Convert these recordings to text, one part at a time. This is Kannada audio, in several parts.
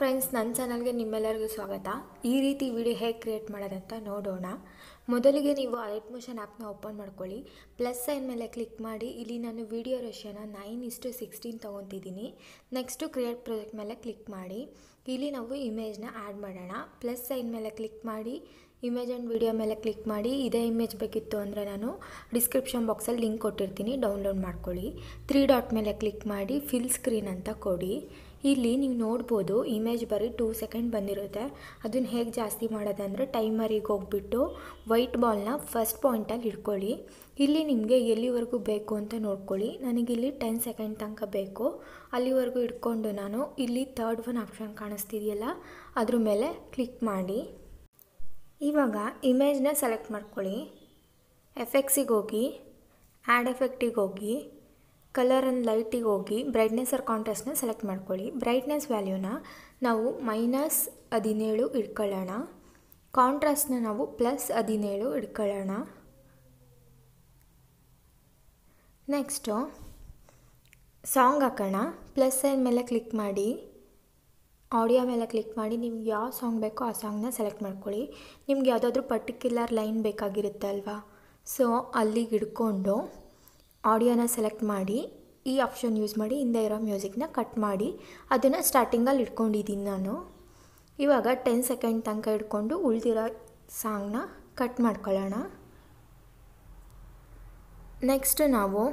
ಫ್ರೆಂಡ್ಸ್, ನನ್ನ ಚಾನಲ್ಗೆ ನಿಮ್ಮೆಲ್ಲರಿಗೂ ಸ್ವಾಗತ. ಈ ರೀತಿ ವಿಡಿಯೋ ಹೇಗೆ ಕ್ರಿಯೇಟ್ ಮಾಡೋದಂತ ನೋಡೋಣ. ಮೊದಲಿಗೆ ನೀವು ಅಲೈಟ್ ಮೋಷನ್ ಆ್ಯಪ್ನ ಓಪನ್ ಮಾಡ್ಕೊಳ್ಳಿ. ಪ್ಲಸ್ ಸೈನ್ ಮೇಲೆ ಕ್ಲಿಕ್ ಮಾಡಿ. ಇಲ್ಲಿ ನಾನು ವಿಡಿಯೋ ರೇಷಿಯೋನ 9:16 ತೊಗೊತಿದ್ದೀನಿ. ನೆಕ್ಸ್ಟು ಕ್ರಿಯೇಟ್ ಪ್ರಾಜೆಕ್ಟ್ ಮೇಲೆ ಕ್ಲಿಕ್ ಮಾಡಿ. ಇಲ್ಲಿ ನಾವು ಇಮೇಜ್ನ ಆ್ಯಡ್ ಮಾಡೋಣ. ಪ್ಲಸ್ ಸೈನ್ ಮೇಲೆ ಕ್ಲಿಕ್ ಮಾಡಿ, ಇಮೇಜ್ ಆ್ಯಂಡ್ ವಿಡಿಯೋ ಮೇಲೆ ಕ್ಲಿಕ್ ಮಾಡಿ. ಇದೇ ಇಮೇಜ್ ಬೇಕಿತ್ತು ಅಂದರೆ ನಾನು ಡಿಸ್ಕ್ರಿಪ್ಷನ್ ಬಾಕ್ಸಲ್ಲಿ ಲಿಂಕ್ ಕೊಟ್ಟಿರ್ತೀನಿ, ಡೌನ್ಲೋಡ್ ಮಾಡ್ಕೊಳ್ಳಿ. 3 ಡಾಟ್ ಮೇಲೆ ಕ್ಲಿಕ್ ಮಾಡಿ ಫಿಲ್ ಸ್ಕ್ರೀನ್ ಅಂತ ಕೊಡಿ. ಇಲ್ಲಿ ನೀವು ನೋಡ್ಬೋದು ಇಮೇಜ್ ಬರೀ 2 ಸೆಕೆಂಡ್ ಬಂದಿರುತ್ತೆ. ಅದನ್ನು ಹೇಗೆ ಜಾಸ್ತಿ ಮಾಡೋದಂದರೆ ಟೈಮರಿಗೆ ಹೋಗ್ಬಿಟ್ಟು ವೈಟ್ ಬಾಲ್ನ ಫಸ್ಟ್ ಪಾಯಿಂಟಲ್ಲಿ ಇಟ್ಕೊಳ್ಳಿ. ಇಲ್ಲಿ ನಿಮಗೆ ಎಲ್ಲಿವರೆಗೂ ಬೇಕು ಅಂತ ನೋಡ್ಕೊಳ್ಳಿ. ನನಗಿಲ್ಲಿ 10 ಸೆಕೆಂಡ್ ತನಕ ಬೇಕು. ಅಲ್ಲಿವರೆಗೂ ಇಟ್ಕೊಂಡು ನಾನು ಇಲ್ಲಿ ಥರ್ಡ್ ಒನ್ ಆಪ್ಷನ್ ಕಾಣಿಸ್ತಿದೆಯಲ್ಲ ಅದ್ರ ಮೇಲೆ ಕ್ಲಿಕ್ ಮಾಡಿ. ಇವಾಗ ಇಮೇಜ್ನ ಸೆಲೆಕ್ಟ್ ಮಾಡ್ಕೊಳ್ಳಿ. ಎಫೆಕ್ಟ್ಸಿಗೆ ಹೋಗಿ, ಆ್ಯಡ್ ಎಫೆಕ್ಟಿಗೆ ಹೋಗಿ, ಕಲರ್ ಆ್ಯಂಡ್ ಲೈಟಿಗೆ ಹೋಗಿ ಬ್ರೈಟ್ನೆಸ್ ಆರ್ ಕಾಂಟ್ರಾಸ್ಟ್ನ ಸೆಲೆಕ್ಟ್ ಮಾಡ್ಕೊಳ್ಳಿ. ಬ್ರೈಟ್ನೆಸ್ ವ್ಯಾಲ್ಯೂನ ನಾವು -17 ಇಟ್ಕೊಳ್ಳೋಣ. ಕಾಂಟ್ರಾಸ್ಟ್ನ ನಾವು +17 ಇಟ್ಕೊಳ್ಳೋಣ. ನೆಕ್ಸ್ಟು ಸಾಂಗ್ ಹಾಕೋಣ. ಪ್ಲಸ್ ಸೈನ್ ಮೇಲೆ ಕ್ಲಿಕ್ ಮಾಡಿ, ಆಡಿಯೋ ಮೇಲೆ ಕ್ಲಿಕ್ ಮಾಡಿ. ನಿಮ್ಗೆ ಯಾವ ಸಾಂಗ್ ಬೇಕೋ ಆ ಸಾಂಗ್ನ ಸೆಲೆಕ್ಟ್ ಮಾಡ್ಕೊಳ್ಳಿ. ನಿಮ್ಗೆ ಯಾವುದಾದ್ರೂ ಪರ್ಟಿಕ್ಯುಲರ್ ಲೈನ್ ಬೇಕಾಗಿರುತ್ತೆ ಅಲ್ವಾ, ಸೊ ಅಲ್ಲಿಗೆ ಹಿಡ್ಕೊಂಡು ಆಡಿಯೋನ ಸೆಲೆಕ್ಟ್ ಮಾಡಿ. ಈ ಆಪ್ಷನ್ ಯೂಸ್ ಮಾಡಿ ಹಿಂದೆ ಇರೋ ಮ್ಯೂಸಿಕ್ನ ಕಟ್ ಮಾಡಿ. ಅದನ್ನು ಸ್ಟಾರ್ಟಿಂಗಲ್ಲಿ ಇಟ್ಕೊಂಡಿದ್ದೀನಿ ನಾನು. ಇವಾಗ 10 ಸೆಕೆಂಡ್ ತನಕ ಇಟ್ಕೊಂಡು ಉಳಿದಿರೋ ಸಾಂಗ್ನ ಕಟ್ ಮಾಡ್ಕೊಳ್ಳೋಣ. ನೆಕ್ಸ್ಟ್ ನಾವು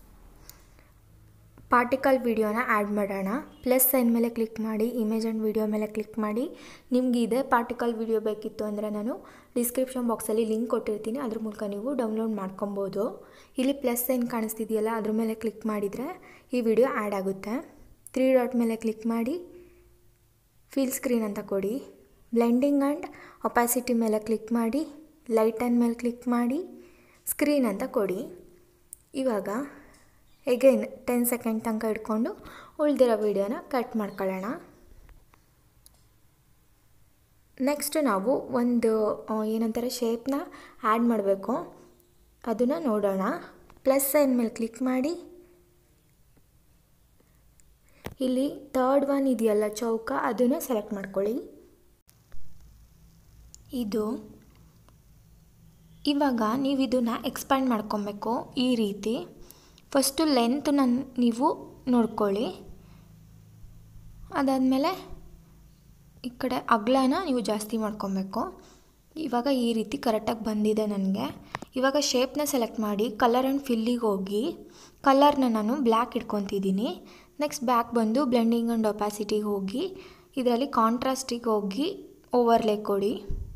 ಪಾರ್ಟಿಕಲ್ ವಿಡಿಯೋನ ಆ್ಯಡ್ ಮಾಡೋಣ. ಪ್ಲಸ್ ಸೈನ್ ಮೇಲೆ ಕ್ಲಿಕ್ ಮಾಡಿ, ಇಮೇಜ್ ಆ್ಯಂಡ್ ವಿಡಿಯೋ ಮೇಲೆ ಕ್ಲಿಕ್ ಮಾಡಿ. ನಿಮ್ಗೆ ಇದೇ ಪಾರ್ಟಿಕಲ್ ವಿಡಿಯೋ ಬೇಕಿತ್ತು ಅಂದರೆ ನಾನು ಡಿಸ್ಕ್ರಿಪ್ಷನ್ ಬಾಕ್ಸಲ್ಲಿ ಲಿಂಕ್ ಕೊಟ್ಟಿರ್ತೀನಿ, ಅದ್ರ ಮೂಲಕ ನೀವು ಡೌನ್ಲೋಡ್ ಮಾಡ್ಕೊಬೋದು. ಇಲ್ಲಿ ಪ್ಲಸ್ ಸೈನ್ ಕಾಣಿಸ್ತಿದೆಯಲ್ಲ ಅದ್ರ ಮೇಲೆ ಕ್ಲಿಕ್ ಮಾಡಿದರೆ ಈ ವಿಡಿಯೋ ಆ್ಯಡ್ ಆಗುತ್ತೆ. 3 ಡಾಟ್ ಮೇಲೆ ಕ್ಲಿಕ್ ಮಾಡಿ ಫಿಲ್ ಸ್ಕ್ರೀನ್ ಅಂತ ಕೊಡಿ. ಬ್ಲೆಂಡಿಂಗ್ ಆ್ಯಂಡ್ ಒಪಾಸಿಟಿ ಮೇಲೆ ಕ್ಲಿಕ್ ಮಾಡಿ, ಲೈಟ್ ಆ್ಯಂಡ್ ಮೇಲೆ ಕ್ಲಿಕ್ ಮಾಡಿ, ಸ್ಕ್ರೀನ್ ಅಂತ ಕೊಡಿ. ಇವಾಗ ಎಗೈನ್ 10 ಸೆಕೆಂಡ್ ತನಕ ಇಟ್ಕೊಂಡು ಉಳಿದಿರೋ ವಿಡಿಯೋನ ಕಟ್ ಮಾಡ್ಕೊಳ್ಳೋಣ. ನೆಕ್ಸ್ಟ್ ನಾವು ಒಂದು ಏನಂತಾರೆ ಶೇಪ್ನ ಆ್ಯಡ್ ಮಾಡಬೇಕು, ಅದನ್ನು ನೋಡೋಣ. ಪ್ಲಸ್ ಸೈನ್ ಮೇಲೆ ಕ್ಲಿಕ್ ಮಾಡಿ, ಇಲ್ಲಿ ಥರ್ಡ್ ಒನ್ ಇದೆಯಲ್ಲ ಚೌಕ, ಅದನ್ನು ಸೆಲೆಕ್ಟ್ ಮಾಡ್ಕೊಳ್ಳಿ. ಇವಾಗ ನೀವು ಇದನ್ನು ಎಕ್ಸ್ಪ್ಯಾಂಡ್ ಮಾಡ್ಕೊಬೇಕು ಈ ರೀತಿ. ಫಸ್ಟು ಲೆಂತ್ನ ನೀವು ನೋಡ್ಕೊಳ್ಳಿ. ಅದಾದಮೇಲೆ ಈ ಕಡೆ ಅಗಲನ ನೀವು ಜಾಸ್ತಿ ಮಾಡ್ಕೊಬೇಕು. ಇವಾಗ ಈ ರೀತಿ ಕರೆಕ್ಟಾಗಿ ಬಂದಿದೆ ನನಗೆ. ಇವಾಗ ಶೇಪ್ನ ಸೆಲೆಕ್ಟ್ ಮಾಡಿ ಕಲರ್ ಆ್ಯಂಡ್ ಫಿಲ್ಲಿಗೆ ಹೋಗಿ ಕಲರ್ನ ನಾನು ಬ್ಲ್ಯಾಕ್ ಇಟ್ಕೊತಿದ್ದೀನಿ. ನೆಕ್ಸ್ಟ್ ಬ್ಯಾಕ್ ಬಂದು ಬ್ಲೆಂಡಿಂಗ್ ಆ್ಯಂಡ್ ಒಪಾಸಿಟಿಗೆ ಹೋಗಿ ಇದರಲ್ಲಿ ಕಾಂಟ್ರಾಸ್ಟಿಗೆ ಹೋಗಿ ಓವರ್ಲೇ ಕೊಡಿ.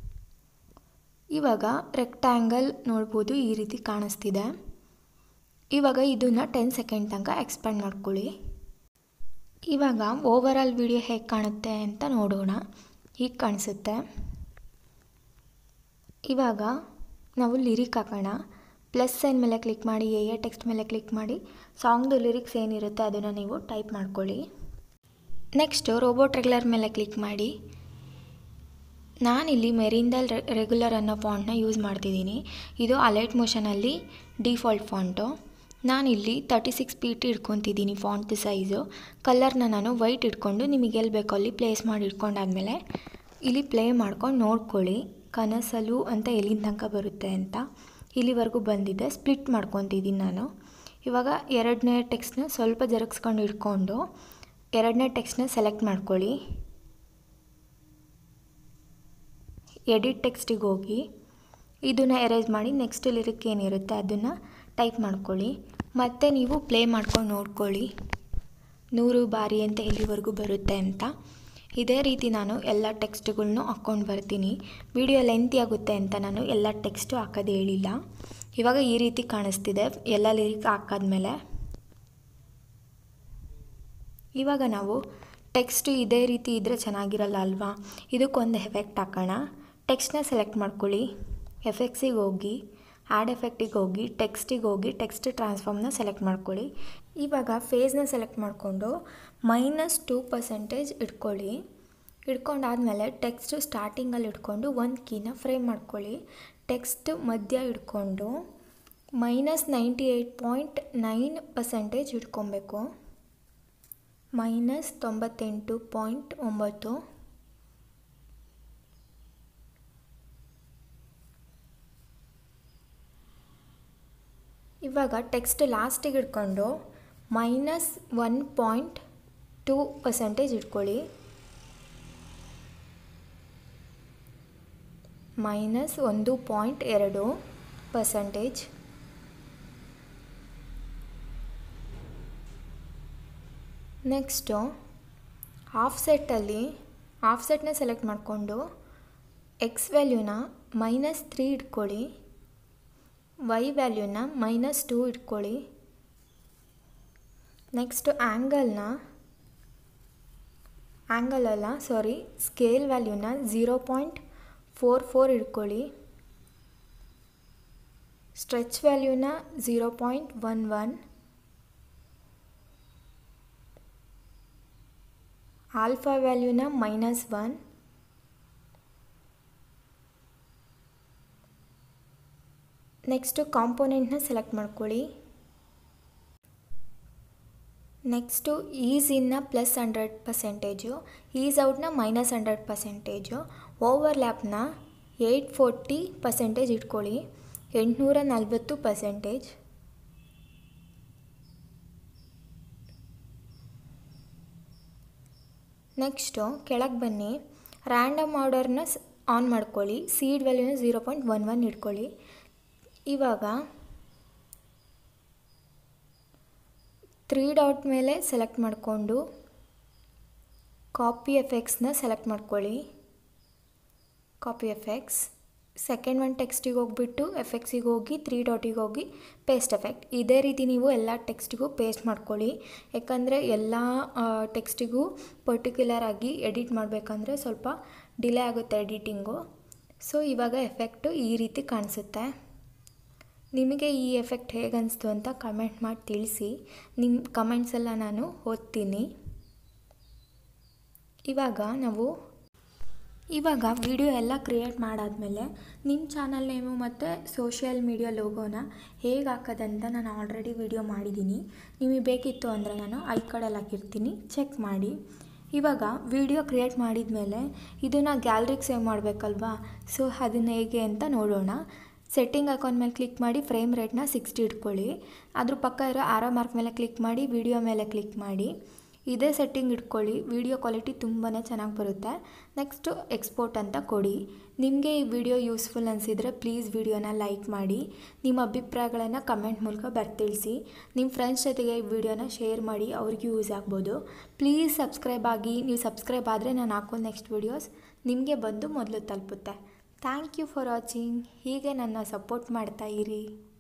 ಇವಾಗ ರೆಕ್ಟ್ಯಾಂಗಲ್ ನೋಡ್ಬೋದು ಈ ರೀತಿ ಕಾಣಿಸ್ತಿದೆ. ಇವಾಗ ಇದನ್ನು 10 ಸೆಕೆಂಡ್ ತನಕ ಎಕ್ಸ್ಪ್ಯಾಂಡ್ ಮಾಡ್ಕೊಳ್ಳಿ. ಇವಾಗ ಓವರಾಲ್ ವಿಡಿಯೋ ಹೇಗೆ ಕಾಣುತ್ತೆ ಅಂತ ನೋಡೋಣ. ಹೀಗೆ ಕಾಣಿಸುತ್ತೆ. ಇವಾಗ ನಾವು ಲಿರಿಕ್ ಹಾಕೋಣ. ಪ್ಲಸ್ ಸೈನ್ ಮೇಲೆ ಕ್ಲಿಕ್ ಮಾಡಿ, ಎ ಟೆಕ್ಸ್ಟ್ ಮೇಲೆ ಕ್ಲಿಕ್ ಮಾಡಿ, ಸಾಂಗ್ದು ಲಿರಿಕ್ಸ್ ಏನಿರುತ್ತೆ ಅದನ್ನು ನೀವು ಟೈಪ್ ಮಾಡ್ಕೊಳ್ಳಿ. ನೆಕ್ಸ್ಟು ರೋಬೋಟ್ ರೆಗ್ಯುಲರ್ ಮೇಲೆ ಕ್ಲಿಕ್ ಮಾಡಿ. ನಾನಿಲ್ಲಿ ಮೆರಿಂದಲ್ ರೆಗ್ಯುಲರ್ ಅನ್ನೋ ಫಾಂಟ್ನ ಯೂಸ್ ಮಾಡ್ತಿದ್ದೀನಿ. ಇದು ಅಲೈಟ್ ಮೋಷನಲ್ಲಿ ಡಿಫಾಲ್ಟ್ ಫಾಂಟು. ನಾನಿಲ್ಲಿ 36 pt ಇಟ್ಕೊತಿದ್ದೀನಿ ಫಾಂಟ್ ಸೈಜು. ಕಲರ್ನ ನಾನು ವೈಟ್ ಇಟ್ಕೊಂಡು ನಿಮಗೆ ಎಲ್ಲಿ ಬೇಕೋ ಅಲ್ಲಿ ಪ್ಲೇಸ್ ಮಾಡಿ ಇಟ್ಕೊಂಡಾದ್ಮೇಲೆ ಇಲ್ಲಿ ಪ್ಲೇ ಮಾಡ್ಕೊಂಡು ನೋಡ್ಕೊಳ್ಳಿ ಕನಸಲು ಅಂತ ಎಲ್ಲಿನ ತನಕ ಬರುತ್ತೆ ಅಂತ. ಇಲ್ಲಿವರೆಗೂ ಬಂದಿದೆ. ಸ್ಪ್ಲಿಟ್ ಮಾಡ್ಕೊತಿದ್ದೀನಿ ನಾನು. ಇವಾಗ 2ನೇ ಟೆಕ್ಸ್ಟ್ನ ಸ್ವಲ್ಪ ಜರುಗಿಸ್ಕೊಂಡು ಇಟ್ಕೊಂಡು 2ನೇ ಟೆಕ್ಸ್ಟ್ನ ಸೆಲೆಕ್ಟ್ ಮಾಡ್ಕೊಳ್ಳಿ. ಎಡಿಟ್ ಟೆಕ್ಸ್ಟಿಗೆ ಹೋಗಿ ಇದನ್ನು ಎರೇಸ್ ಮಾಡಿ ನೆಕ್ಸ್ಟ್ ಲಿರಿಕ್ ಏನಿರುತ್ತೆ ಅದನ್ನು ಟೈಪ್ ಮಾಡ್ಕೊಳ್ಳಿ. ಮತ್ತು ನೀವು ಪ್ಲೇ ಮಾಡ್ಕೊಂಡು ನೋಡ್ಕೊಳ್ಳಿ 100 ಬಾರಿ ಅಂತ ಎಲ್ಲಿವರೆಗೂ ಬರುತ್ತೆ ಅಂತ. ಇದೇ ರೀತಿ ನಾನು ಎಲ್ಲ ಟೆಕ್ಸ್ಟ್ಗಳ್ನೂ ಹಾಕ್ಕೊಂಡು ಬರ್ತೀನಿ. ವಿಡಿಯೋ ಲೆಂತಿ ಆಗುತ್ತೆ ಅಂತ ನಾನು ಎಲ್ಲ ಟೆಕ್ಸ್ಟು ಹಾಕೋದು ಹೇಳಿಲ್ಲ. ಇವಾಗ ಈ ರೀತಿ ಕಾಣಿಸ್ತಿದೆ ಎಲ್ಲ ಲಿರಿಕ್ ಹಾಕಾದ್ಮೇಲೆ. ಇವಾಗ ನಾವು ಟೆಕ್ಸ್ಟು ಇದೇ ರೀತಿ ಇದ್ದರೆ ಚೆನ್ನಾಗಿರಲ್ಲ ಅಲ್ವಾ, ಇದಕ್ಕೊಂದು ಎಫೆಕ್ಟ್ ಹಾಕೋಣ. ಟೆಕ್ಸ್ಟ್ನ ಸೆಲೆಕ್ಟ್ ಮಾಡ್ಕೊಳ್ಳಿ. ಎಫೆಕ್ಟ್ಸಿಗೆ ಹೋಗಿ, ಆ್ಯಡ್ ಎಫೆಕ್ಟಿಗೆ ಹೋಗಿ, ಟೆಕ್ಸ್ಟಿಗೆ ಹೋಗಿ ಟೆಕ್ಸ್ಟ್ ಟ್ರಾನ್ಸ್ಫಾರ್ಮ್ನ ಸೆಲೆಕ್ಟ್ ಮಾಡ್ಕೊಳ್ಳಿ. ಇವಾಗ ಫೇಸ್ನ ಸೆಲೆಕ್ಟ್ ಮಾಡಿಕೊಂಡು -2% ಇಟ್ಕೊಳ್ಳಿ. ಇಟ್ಕೊಂಡಾದಮೇಲೆ ಟೆಕ್ಸ್ಟು ಸ್ಟಾರ್ಟಿಂಗಲ್ಲಿ ಇಟ್ಕೊಂಡು ಒಂದು ಕೀನ ಫ್ರೇಮ್ ಮಾಡ್ಕೊಳ್ಳಿ. ಟೆಕ್ಸ್ಟ್ ಮಧ್ಯ ಇಟ್ಕೊಂಡು -98.9% ಇಟ್ಕೊಬೇಕು. -98.9. ಇವಾಗ ಟೆಕ್ಸ್ಟ್ ಲಾಸ್ಟಿಗೆ ಇಟ್ಕೊಂಡು -1.2% ಇಟ್ಕೊಳ್ಳಿ. -1.2%. ನೆಕ್ಸ್ಟು ಆಫ್ಸೆಟ್ನ ಸೆಲೆಕ್ಟ್ ಮಾಡಿಕೊಂಡು ಎಕ್ಸ್ ವ್ಯಾಲ್ಯೂನ -3 ಇಟ್ಕೊಳ್ಳಿ, ವೈ ವ್ಯಾಲ್ಯೂನ -2 ಇಟ್ಕೊಳ್ಳಿ. ನೆಕ್ಸ್ಟು ಸ್ಕೇಲ್ ವ್ಯಾಲ್ಯೂನ 0.44 ಇಟ್ಕೊಳ್ಳಿ, ಸ್ಟ್ರೆಚ್ ವ್ಯಾಲ್ಯೂನ 0.11, ಆಲ್ಫಾ ವ್ಯಾಲ್ಯೂನ -1, ನೆಕ್ಸ್ಟು ಕಾಂಪೋನೆಂಟ್ನ ಸೆಲೆಕ್ಟ್ ಮಾಡ್ಕೊಳ್ಳಿ. ನೆಕ್ಸ್ಟು ಈಸ್ ಇನ್ನ +100%, ಈಸ್ ಔಟ್ನ -100%, ಓವರ್ಲ್ಯಾಪ್ನ 840% ಇಟ್ಕೊಳ್ಳಿ, 840%. ನೆಕ್ಸ್ಟು ಕೆಳಗೆ ಬನ್ನಿ, ರ್ಯಾಂಡಮ್ ಆರ್ಡರ್ನ ಆನ್ ಮಾಡ್ಕೊಳ್ಳಿ, ಸೀಡ್ ವ್ಯಾಲ್ಯೂನ 0.11 ಇಟ್ಕೊಳ್ಳಿ. ಇವಾಗ 3 ಡಾಟ್ ಮೇಲೆ ಸೆಲೆಕ್ಟ್ ಮಾಡಿಕೊಂಡು ಕಾಪಿ ಎಫೆಕ್ಟ್ಸ್ನ ಸೆಲೆಕ್ಟ್ ಮಾಡ್ಕೊಳ್ಳಿ. ಕಾಪಿ ಎಫೆಕ್ಟ್ಸ್ ಸೆಕೆಂಡ್ ಒನ್ ಟೆಕ್ಸ್ಟಿಗೆ ಹೋಗ್ಬಿಟ್ಟು ಎಫೆಕ್ಟ್ಸಿಗೆ ಹೋಗಿ 3 ಡಾಟಿಗೆ ಹೋಗಿ ಪೇಸ್ಟ್ ಎಫೆಕ್ಟ್. ಇದೇ ರೀತಿ ನೀವು ಎಲ್ಲ ಟೆಕ್ಸ್ಟಿಗೂ ಪೇಸ್ಟ್ ಮಾಡ್ಕೊಳ್ಳಿ, ಯಾಕಂದರೆ ಎಲ್ಲ ಟೆಕ್ಸ್ಟಿಗೂ ಪರ್ಟಿಕ್ಯುಲರ್ ಆಗಿ ಎಡಿಟ್ ಮಾಡಬೇಕಂದ್ರೆ ಸ್ವಲ್ಪ ಡಿಲೇ ಆಗುತ್ತೆ ಎಡಿಟಿಂಗು. ಸೊ ಇವಾಗ ಎಫೆಕ್ಟು ಈ ರೀತಿ ಕಾಣಿಸುತ್ತೆ. ನಿಮಗೆ ಈ ಎಫೆಕ್ಟ್ ಹೇಗೆ ಅನಿಸ್ತು ಅಂತ ಕಮೆಂಟ್ ಮಾಡಿ ತಿಳಿಸಿ, ನಿಮ್ಮ ಕಮೆಂಟ್ಸ್ ಎಲ್ಲ ನಾನು ಓದ್ತೀನಿ. ಇವಾಗ ವಿಡಿಯೋ ಎಲ್ಲ ಕ್ರಿಯೇಟ್ ಮಾಡಾದಮೇಲೆ ನಿಮ್ಮ ಚಾನಲ್ ನೇಮು ಮತ್ತು ಸೋಷಿಯಲ್ ಮೀಡಿಯಾ ಲೋಗೋನ ಹೇಗೆ ಹಾಕೋದಂತ ನಾನು ಆಲ್ರೆಡಿ ವಿಡಿಯೋ ಮಾಡಿದ್ದೀನಿ. ನಿಮಗೆ ಬೇಕಿತ್ತು ಅಂದರೆ ನಾನು ಐ ಕಾರ್ಡಲ್ಲಿ ಹಾಕಿರ್ತೀನಿ, ಚೆಕ್ ಮಾಡಿ. ಇವಾಗ ವಿಡಿಯೋ ಕ್ರಿಯೇಟ್ ಮಾಡಿದ ಮೇಲೆ ಇದನ್ನು ಗ್ಯಾಲರಿಗೆ ಸೇವ್ ಮಾಡಬೇಕಲ್ವಾ, ಸೊ ಅದನ್ನು ಹೇಗೆ ಅಂತ ನೋಡೋಣ. ಸೆಟ್ಟಿಂಗ್ ಅಕೌಂಟ್ ಮೇಲೆ ಕ್ಲಿಕ್ ಮಾಡಿ ಫ್ರೇಮ್ ರೇಟ್ನ 60 ಇಟ್ಕೊಳ್ಳಿ. ಅದ್ರ ಪಕ್ಕ ಇರೋ ಆರೋ ಮಾರ್ಕ್ ಮೇಲೆ ಕ್ಲಿಕ್ ಮಾಡಿ ವಿಡಿಯೋ ಮೇಲೆ ಕ್ಲಿಕ್ ಮಾಡಿ. ಇದೇ ಸೆಟ್ಟಿಂಗ್ ಇಟ್ಕೊಳ್ಳಿ, ವಿಡಿಯೋ ಕ್ವಾಲಿಟಿ ತುಂಬಾ ಚೆನ್ನಾಗಿ ಬರುತ್ತೆ. ನೆಕ್ಸ್ಟು ಎಕ್ಸ್ಪೋರ್ಟ್ ಅಂತ ಕೊಡಿ. ನಿಮಗೆ ಈ ವಿಡಿಯೋ ಯೂಸ್ಫುಲ್ ಅನಿಸಿದರೆ ಪ್ಲೀಸ್ ವಿಡಿಯೋನ ಲೈಕ್ ಮಾಡಿ, ನಿಮ್ಮ ಅಭಿಪ್ರಾಯಗಳನ್ನು ಕಮೆಂಟ್ ಮೂಲಕ ಬರ್ತಿಳಿಸಿ. ನಿಮ್ಮ ಫ್ರೆಂಡ್ಸ್ ಜೊತೆಗೆ ಈ ವಿಡಿಯೋನ ಶೇರ್ ಮಾಡಿ, ಅವ್ರಿಗೂ ಯೂಸ್ ಆಗ್ಬೋದು. ಪ್ಲೀಸ್ ಸಬ್ಸ್ಕ್ರೈಬ್ ಆಗಿ, ನೀವು ಸಬ್ಸ್ಕ್ರೈಬ್ ಆದರೆ ನಾನು ಹಾಕೋ ನೆಕ್ಸ್ಟ್ ವಿಡಿಯೋಸ್ ನಿಮಗೆ ಬಂದು ಮೊದಲು ತಲುಪುತ್ತೆ. Thank you for watching. ಹೀಗೆ ನನ್ನ ಸಪೋರ್ಟ್ ಮಾಡ್ತಾ ಇರಿ.